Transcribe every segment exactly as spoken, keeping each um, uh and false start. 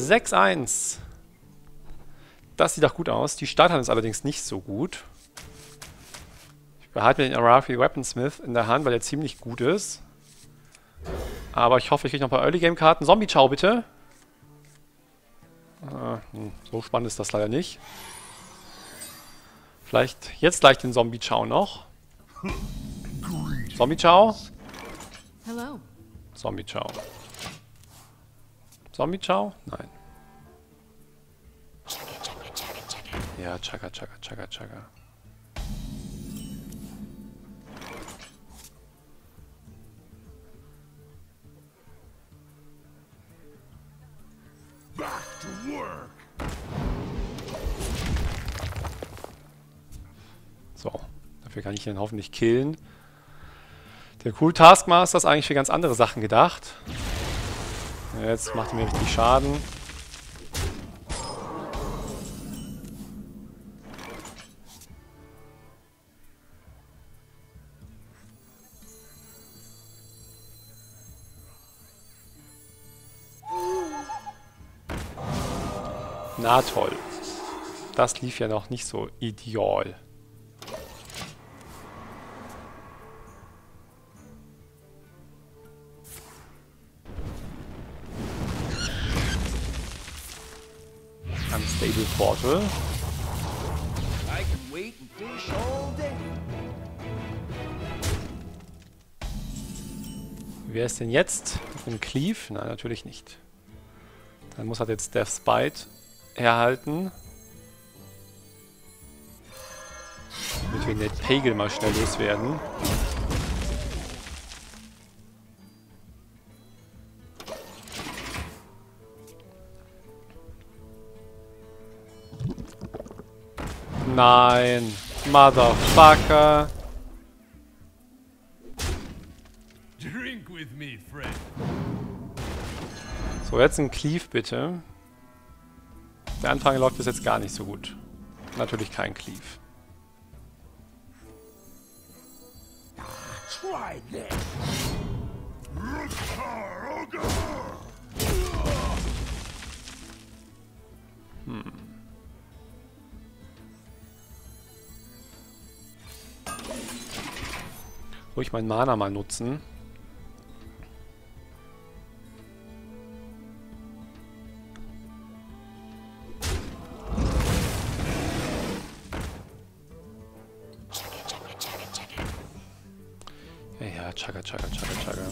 sechs eins. Das sieht doch gut aus. Die Starthand ist allerdings nicht so gut. Ich behalte mir den Arathi Weaponsmith in der Hand, weil er ziemlich gut ist. Aber ich hoffe, ich kriege noch ein paar Early-Game-Karten. Zombie-Chow, bitte. Ah, hm, so spannend ist das leider nicht. Vielleicht jetzt gleich den Zombie-Chow noch. Zombie-Chow. Hello. Zombie-Chow. Zombie-Chow? Nein. Ja, Chaka, Chaka, Chaka, Chaka. Back to work. So, dafür kann ich ihn hoffentlich killen. Der Cool Taskmaster ist eigentlich für ganz andere Sachen gedacht. Jetzt macht er mir richtig Schaden. Na toll. Das lief ja noch nicht so ideal. Unstable Portal. I can wait and fish all day. Wer ist denn jetzt mit dem Cleave? Nein, natürlich nicht. Dann muss halt jetzt Death's Bite herhalten. Damit wir den Pagel mal schnell loswerden. Nein, Motherfucker. Drink with me, friend. So, jetzt ein Cleave bitte. Der Anfang läuft bis jetzt gar nicht so gut. Natürlich kein Cleave. Try this. Hm. Ruhig mein Mana mal nutzen. Ja, ja, Chugga, Chugga, Chugga, Chugga.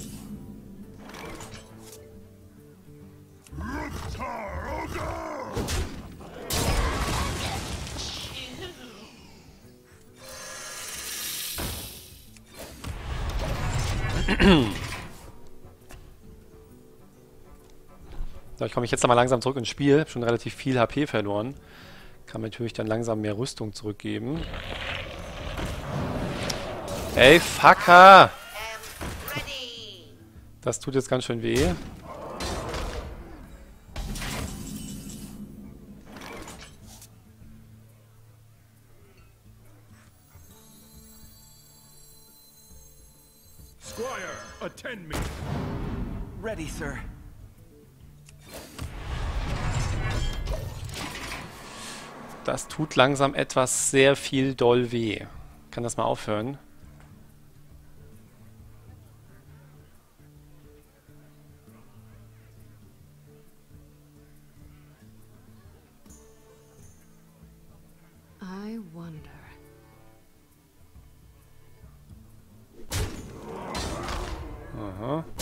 So, ich komme jetzt mal langsam zurück ins Spiel. Hab schon relativ viel H P verloren. Kann mir natürlich dann langsam mehr Rüstung zurückgeben. Ey, Fucker! Das tut jetzt ganz schön weh. Squire, attend me. Ready, sir. Das tut langsam etwas sehr viel doll weh. Kann das mal aufhören? I wonder. Aha.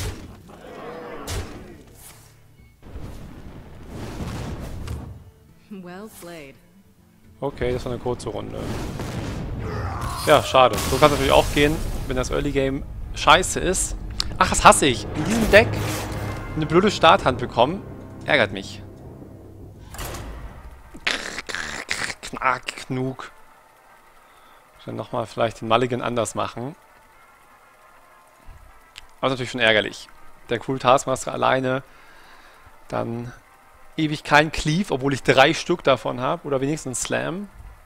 Well played. Okay, das war eine kurze Runde. Ja, schade. So kann es natürlich auch gehen, wenn das Early Game scheiße ist. Ach, das hasse ich. In diesem Deck eine blöde Starthand bekommen. Ärgert mich. Knack, Knug. Dann nochmal vielleicht den Mulligan anders machen. Aber ist natürlich schon ärgerlich. Der Cool Taskmaster alleine. Dann ewig kein Cleave, obwohl ich drei Stück davon habe. Oder wenigstens Slam.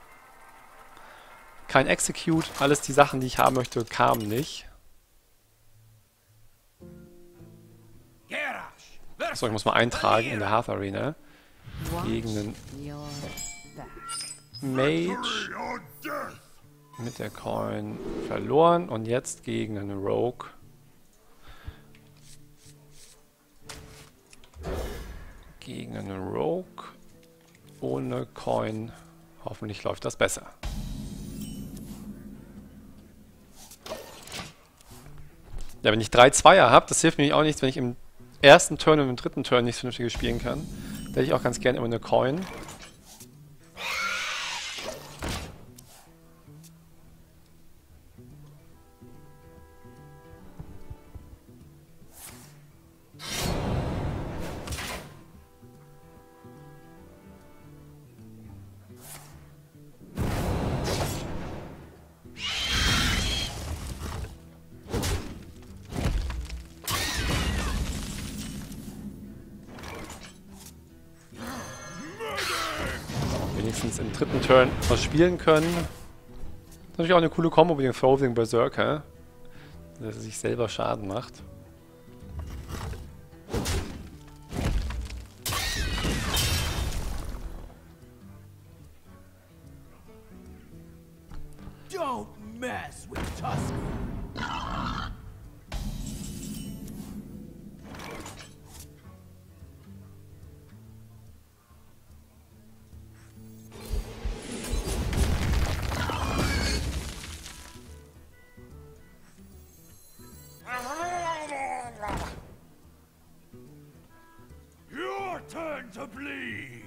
Kein Execute. Alles die Sachen, die ich haben möchte, kamen nicht. Garrosh, the So, ich muss mal eintragen in der Hearth Arena. Gegen einen Your back. Mage mit der Coin verloren und jetzt gegen einen Rogue. Gegen einen Rogue ohne Coin. Hoffentlich läuft das besser. Ja, wenn ich drei Zweier habe, das hilft mir auch nichts, wenn ich im ersten Turn und im dritten Turn nichts Vernünftiges spielen kann. Da hätte ich auch ganz gerne immer eine Coin. Wenigstens im dritten Turn was spielen können. Das ist natürlich auch eine coole Kombo mit dem Throwing Berserker, dass er sich selber Schaden macht. Don't mess with Tusker. Your turn to bleed.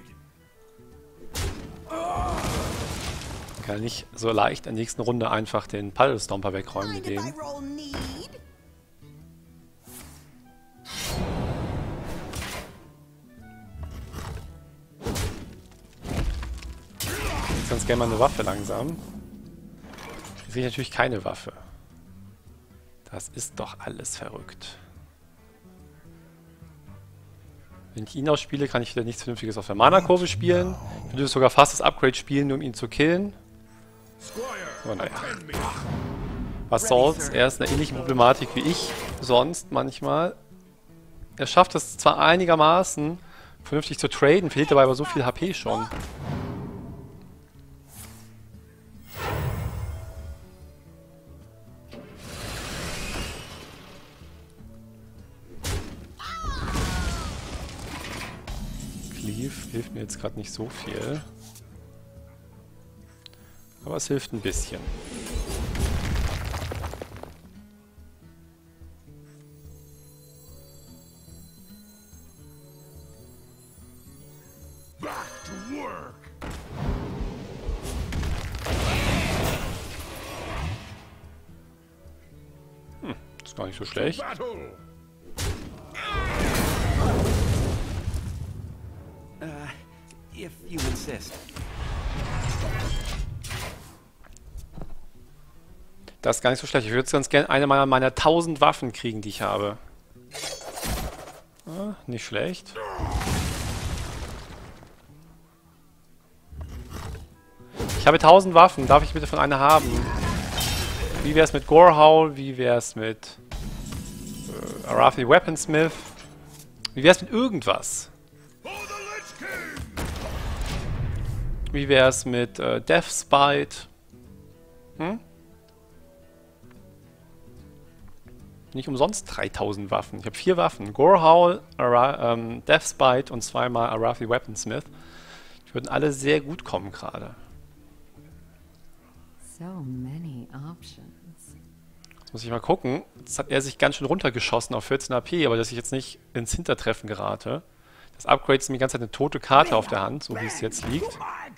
Man kann nicht so leicht in der nächsten Runde einfach den Puddle Stomper wegräumen mit dem. Jetzt ganz gerne mal eine Waffe langsam. Jetzt sehe ich natürlich keine Waffe. Das ist doch alles verrückt. Wenn ich ihn ausspiele, kann ich wieder nichts Vernünftiges auf der Mana-Kurve spielen. Ich würde sogar fast das Upgrade spielen, nur um ihn zu killen. Aber naja. Was soll's? Er ist in einer ähnlichen Problematik wie ich sonst manchmal. Er schafft es zwar einigermaßen vernünftig zu traden, verliert dabei aber so viel H P schon. Cleave hilft mir jetzt gerade nicht so viel. Aber es hilft ein bisschen. Back to work. Hm, ist gar nicht so schlecht. Battle. Uh, if you insist. Das ist gar nicht so schlecht. Ich würde jetzt ganz gerne eine meiner, meiner tausend Waffen kriegen, die ich habe. Ah, nicht schlecht. Ich habe tausend Waffen. Darf ich bitte von einer haben? Wie wäre es mit Gorehowl? Wie wäre es mit äh, Arathi Weaponsmith? Wie wäre es mit irgendwas? Wie wäre es mit äh, Deathspite? Hm? Nicht umsonst dreitausend Waffen. Ich habe vier Waffen. Gorehowl, Ara ähm, Deathspite und zweimal Arathi Weaponsmith. Die würden alle sehr gut kommen gerade. So many options. Jetzt muss ich mal gucken. Jetzt hat er sich ganz schön runtergeschossen auf vierzehn H P, aber dass ich jetzt nicht ins Hintertreffen gerate. Das Upgrade ist mir die ganze Zeit eine tote Karte auf der Hand, so wie es jetzt liegt.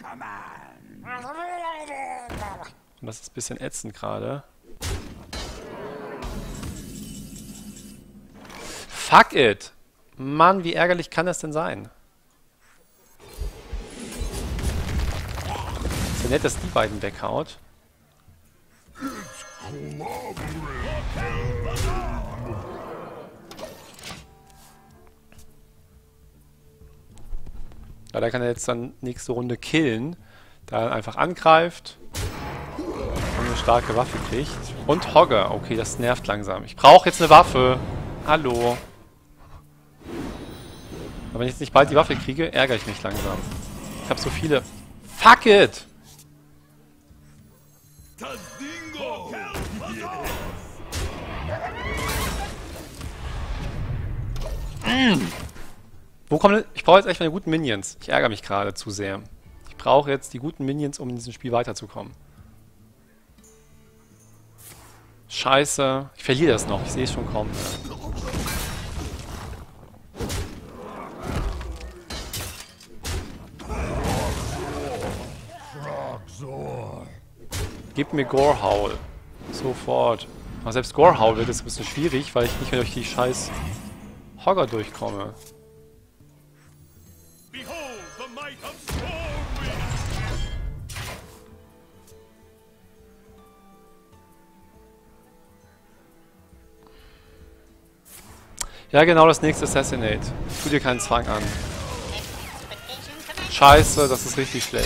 Und das ist ein bisschen ätzend gerade. Fuck it! Mann, wie ärgerlich kann das denn sein? Ist ja nett, dass die beiden weghaut. Leider kann er jetzt dann nächste Runde killen, da er einfach angreift und eine starke Waffe kriegt. Und Hogger. Okay, das nervt langsam. Ich brauche jetzt eine Waffe. Hallo. Aber wenn ich jetzt nicht bald die Waffe kriege, ärgere ich mich langsam. Ich habe so viele... Fuck it! Mm. Wo kommen... Ich brauche jetzt echt meine guten Minions. Ich ärgere mich gerade zu sehr. Ich brauche jetzt die guten Minions, um in diesem Spiel weiterzukommen. Scheiße. Ich verliere das noch. Ich sehe es schon kommen. Gib mir Gorehowl. Sofort. Aber selbst Gorehowl wird jetzt ein bisschen schwierig, weil ich nicht mehr durch die scheiß Hogger durchkomme. Ja, genau, das nächste Assassinate. Tu dir keinen Zwang an. Scheiße, das ist richtig schlecht.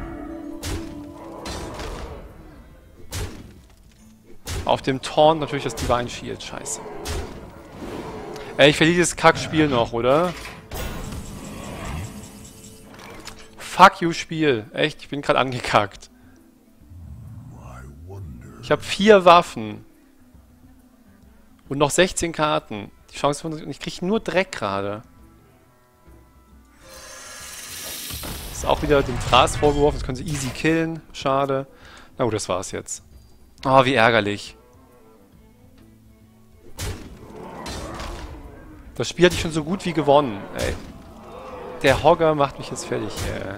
Auf dem Taunt natürlich das Divine Shield. Scheiße. Ey, ich verliere dieses Kackspiel noch, oder? Fuck you, Spiel. Echt, ich bin gerade angekackt. Ich habe vier Waffen. Und noch sechzehn Karten. Die Chance von... Ich kriege nur Dreck gerade. Ist auch wieder dem Tras vorgeworfen. Das können sie easy killen. Schade. Na gut, das war's jetzt. Oh, wie ärgerlich. Das Spiel hatte ich schon so gut wie gewonnen, ey. Der Hogger macht mich jetzt fertig, ey.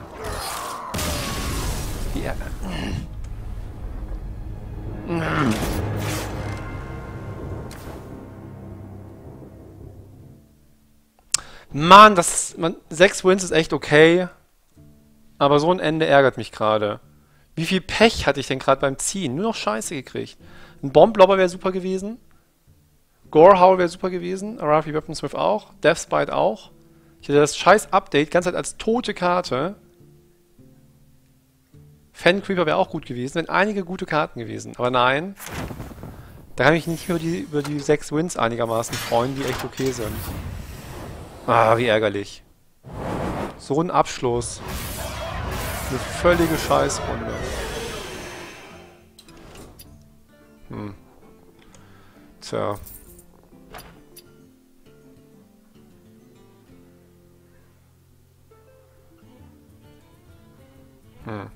Wie ärgerlich. Mann, das... Man, sechs Wins ist echt okay. Aber so ein Ende ärgert mich gerade. Wie viel Pech hatte ich denn gerade beim Ziehen? Nur noch Scheiße gekriegt. Ein Bomblobber wäre super gewesen. Gorehowl wäre super gewesen. Arathi Weaponsmith auch. Deathspite auch. Ich hätte das scheiß Update ganz halt als tote Karte. Fancreeper wäre auch gut gewesen. Wären einige gute Karten gewesen. Aber nein. Da kann ich mich nicht über die, über die sechs Wins einigermaßen freuen, die echt okay sind. Ah, wie ärgerlich. So ein Abschluss. Eine völlige Scheißrunde. Hm. Tja. Hm.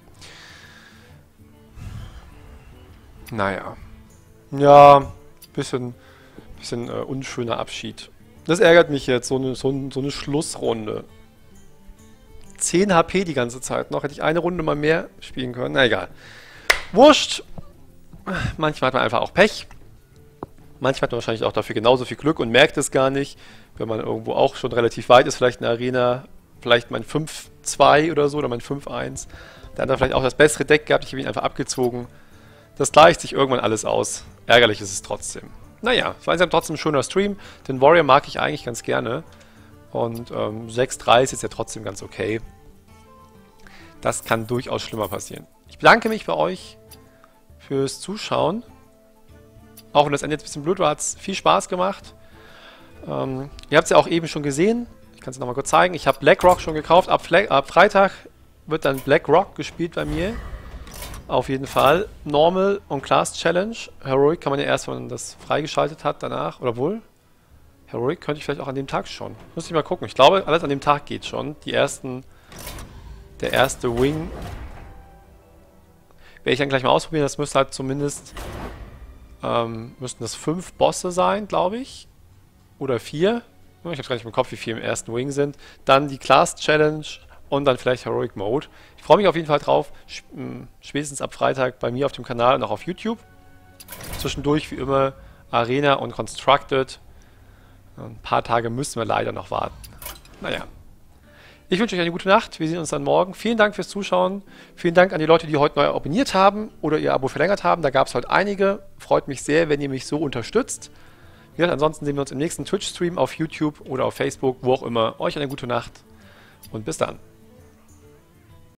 Naja. Ja, bisschen, bisschen äh, unschöner Abschied. Das ärgert mich jetzt, so eine, so, ein, so eine Schlussrunde. zehn H P die ganze Zeit noch. Hätte ich eine Runde mal mehr spielen können. Na egal. Wurscht. Manchmal hat man einfach auch Pech. Manchmal hat man wahrscheinlich auch dafür genauso viel Glück und merkt es gar nicht. Wenn man irgendwo auch schon relativ weit ist, vielleicht in der Arena, vielleicht mein fünf zwei oder so oder mein fünf eins. Der andere vielleicht auch das bessere Deck gehabt. Ich habe ihn einfach abgezogen. Das gleicht sich irgendwann alles aus. Ärgerlich ist es trotzdem. Naja, es war insgesamt trotzdem ein schöner Stream. Den Warrior mag ich eigentlich ganz gerne. Und ähm, sechs drei ist jetzt ja trotzdem ganz okay. Das kann durchaus schlimmer passieren. Ich bedanke mich bei euch fürs Zuschauen. Auch wenn das Ende jetzt ein bisschen blöd war, hat es viel Spaß gemacht. Ähm, ihr habt es ja auch eben schon gesehen. Ich kann es nochmal kurz zeigen. Ich habe BlackRock schon gekauft. Ab, ab Freitag wird dann BlackRock gespielt bei mir. Auf jeden Fall. Normal und Class Challenge. Heroic kann man ja erst, wenn man das freigeschaltet hat, danach. Oder wohl? Heroic könnte ich vielleicht auch an dem Tag schon. Muss ich mal gucken. Ich glaube, alles an dem Tag geht schon. Die ersten... Der erste Wing... Werde ich dann gleich mal ausprobieren. Das müsste halt zumindest... Ähm, müssten das fünf Bosse sein, glaube ich. Oder vier. Ich habe gar nicht im Kopf, wie viele im ersten Wing sind. Dann die Class Challenge und dann vielleicht Heroic Mode. Ich freue mich auf jeden Fall drauf. Spätestens ab Freitag bei mir auf dem Kanal und auch auf YouTube. Zwischendurch wie immer Arena und Constructed. Ein paar Tage müssen wir leider noch warten. Naja. Ich wünsche euch eine gute Nacht. Wir sehen uns dann morgen. Vielen Dank fürs Zuschauen. Vielen Dank an die Leute, die heute neu abonniert haben oder ihr Abo verlängert haben. Da gab es heute einige. Freut mich sehr, wenn ihr mich so unterstützt. Wie gesagt, ansonsten sehen wir uns im nächsten Twitch-Stream auf YouTube oder auf Facebook, wo auch immer. Euch eine gute Nacht und bis dann.